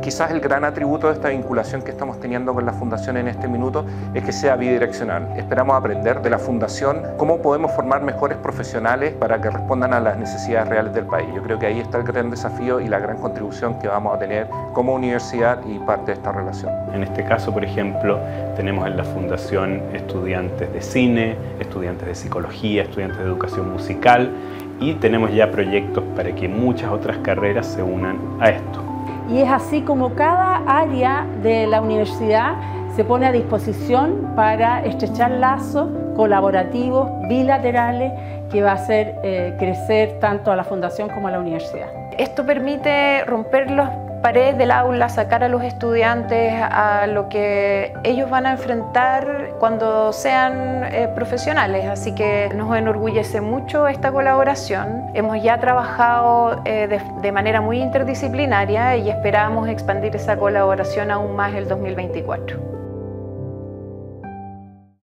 Quizás el gran atributo de esta vinculación que estamos teniendo con la Fundación en este minuto es que sea bidireccional. Esperamos aprender de la Fundación cómo podemos formar mejores profesionales para que respondan a las necesidades reales del país. Yo creo que ahí está el gran desafío y la gran contribución que vamos a tener como universidad y parte de esta relación. En este caso, por ejemplo, tenemos en la Fundación estudiantes de cine, estudiantes de psicología, estudiantes de educación musical y tenemos ya proyectos para que muchas otras carreras se unan a esto. Y es así como cada área de la universidad se pone a disposición para estrechar lazos colaborativos, bilaterales, que va a hacer crecer tanto a la Fundación como a la universidad. Esto permite romper las paredes del aula, sacar a los estudiantes a lo que ellos van a enfrentar cuando sean profesionales, así que nos enorgullece mucho esta colaboración. Hemos ya trabajado de manera muy interdisciplinaria y esperamos expandir esa colaboración aún más el 2024.